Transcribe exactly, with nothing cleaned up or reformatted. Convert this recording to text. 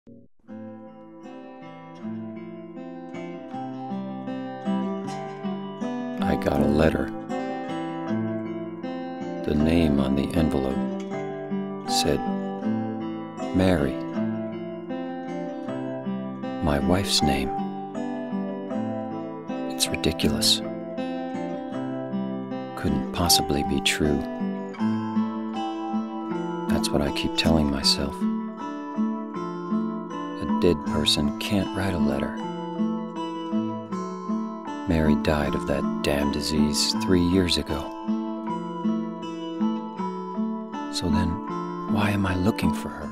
I got a letter. The name on the envelope said, Mary. My wife's name. It's ridiculous. Couldn't possibly be true. That's what I keep telling myself. A dead person can't write a letter. Mary died of that damn disease three years ago. So then, why am I looking for her?